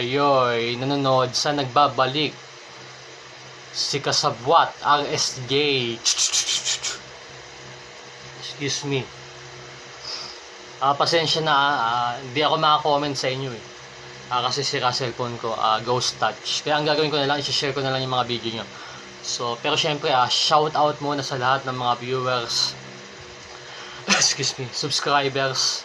kayo'y nanonood sa nagbabalik si Kasabwat RSJ. Excuse me. Pasensya na, hindi ako makakomment sa inyo kasi sira cellphone ko, ghost touch. Kaya ang gagawin ko na lang, i-share ko na lang yung mga video nyo. So, pero syempre, shout out muna sa lahat ng mga viewers, excuse me, subscribers,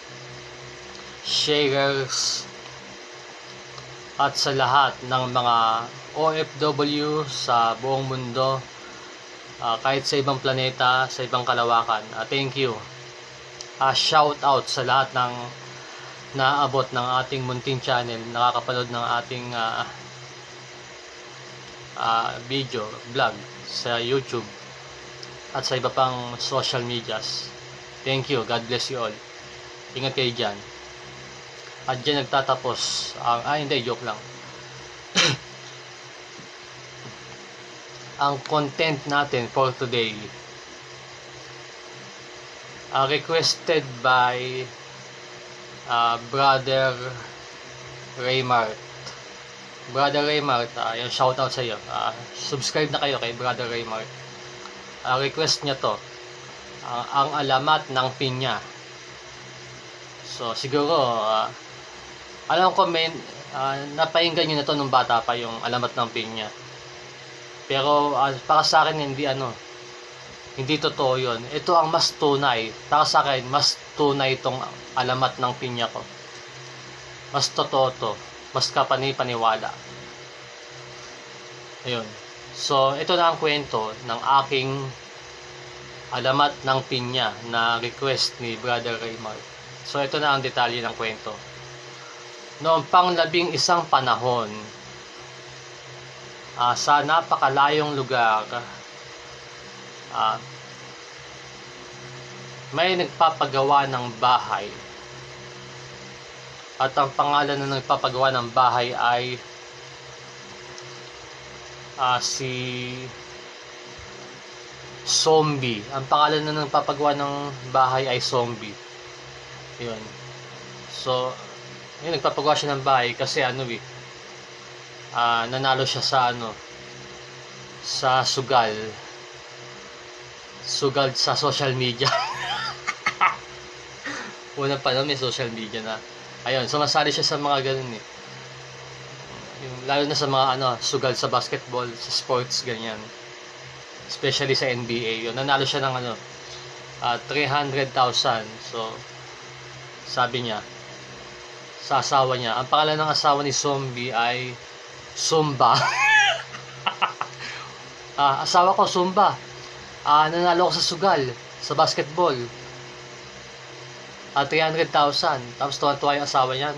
sharers, at sa lahat ng mga OFW sa buong mundo, kahit sa ibang planeta, sa ibang kalawakan. Thank you. Shout out sa lahat ng naabot ng ating munting channel, nakakapanood ng ating video, vlog sa YouTube at sa iba pang social medias. Thank you. God bless you all. Ingat kayo dyan. At dyan nagtatapos ang, hindi, joke lang. Ang content natin for today, requested by Brother Raymart. Brother Raymart, yung shoutout sa iyo. Subscribe na kayo kay Brother Raymart. Request niya to, ang alamat ng pinya. So siguro alam ko napahinggan nyo na to nung bata pa, yung alamat ng pinya. Pero para sa akin hindi totoo yun. Ito ang mas tunay. Para sa akin, mas tunay itong alamat ng pinya ko. Mas totoo to. Mas kapani-paniwala. Ayun. So, ito na ang kwento ng aking alamat ng pinya na request ni Brother Raymar. So, ito na ang detalye ng kwento. Noong pang-11 panahon, sa napakalayong lugar, may nagpapagawa ng bahay. At ang pangalan ng nagpapagawa ng bahay ay si Zombie. Ang pangalan ng nagpapagawa ng bahay ay Zombie. Yun. So, yun, nagpapagawa siya ng bahay kasi nanalo siya sa sugal sa social media. Una pa may social media na. Ayun, sumasali siya sa mga ganun yung, lalo na sa mga sugal sa basketball, sa sports, ganyan. Especially sa NBA. Yun, nanalo siya ng 300,000. So, sabi niya sa asawa niya, ang pangalan ng asawa ni Zombie ay Zumba. Asawa ko, Zumba. Nanalo ko sa sugal, sa basketball. 300,000. Tapos tuwan-tuwa yung asawa niya,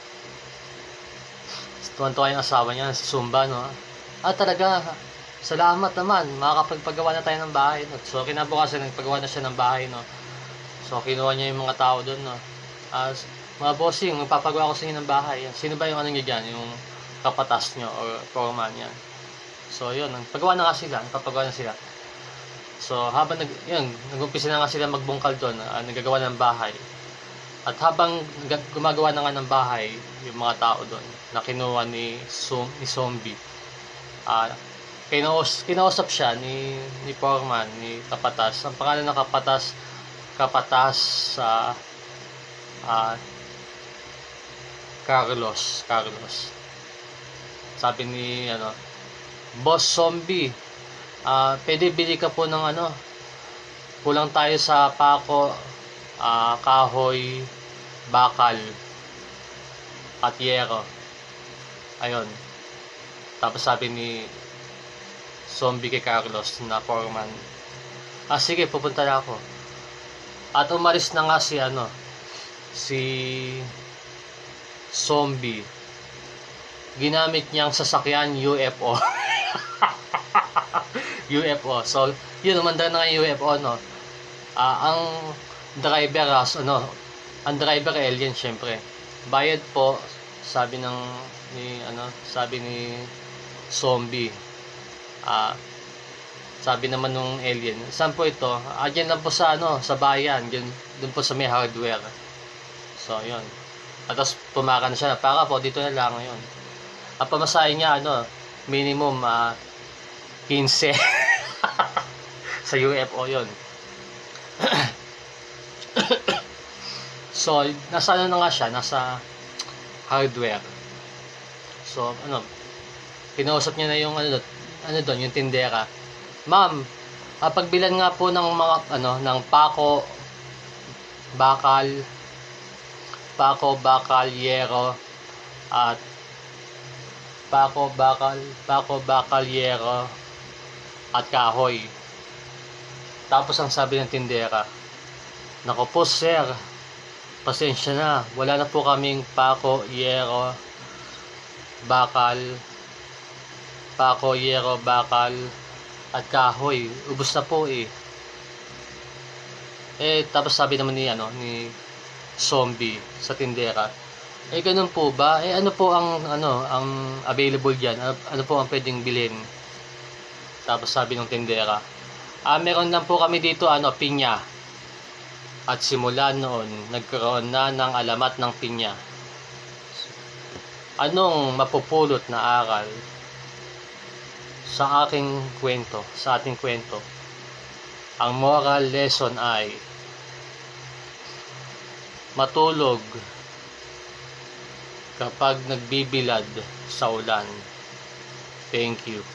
Tuwan-tuwa yung asawa niya, si Zumba, talaga, salamat naman, makakapagpagawa na tayo ng bahay, So, kinabukasan, nagpagawa na siya ng bahay, So, kinuha niya yung mga tao doon, mga bossing, magpapagawa ko sa inyo ng bahay. Sino ba yung niya dyan? Yung kapatas nyo or foreman yan. So, yun, nagpagawa na nga sila, nagpapagawa na sila. So, habang nag-umpisa na nga sila magbungkal doon, nagagawa ng bahay. At habang gumagawa na nga ng bahay, yung mga tao doon, na kinuha ni Zombie, kinausap siya ni foreman, ni kapatas. Ang pangalan ng kapatas Carlos. Sabi ni Boss Zombie, pwede bili ka po ng kulang tayo sa pako, kahoy, bakal, at yero. Ayun. Tapos sabi ni Zombie kay Carlos na foreman, sige, pupunta na ako. At umalis na nga si Zombie. Ginamit niyang sasakyan UFO. UFO. So, yun, umanda na nga yung UFO, ang driver, ang driver alien, syempre. Bayad po, sabi ni Zombie. Sabi naman nung alien, saan po ito? Diyan lang po sa bayan, dun po sa may hardware. So, yun. At tapos pumaka na siya, para po, dito na lang, yun. Ang pamasahe niya, minimum 15. Sa UFO yon. So, nasa na nga siya, nasa hardware. So, kinausap niya na yung doon, yung tindera. Ma'am, pagbilan nga po ng mga ng pako, bakal, yero, at bakal, yero, at kahoy. Tapos ang sabi ng tindera, "Nako po sir, pasensya na, wala na po kaming pako, yero, bakal, at kahoy. Ubos na po eh." Tapos sabi naman ni zombie sa tindera, ganun po ba? Ano po ang available diyan? Ano po ang pwedeng bilhin? Tapos sabi ng tindera, meron lang po kami dito pinya. At simula noon, nagkaroon na ng alamat ng pinya. Anong mapupulot na aral sa ating kwento? Ang moral lesson ay matulog kapag nagbibilad sa ulan. Thank you.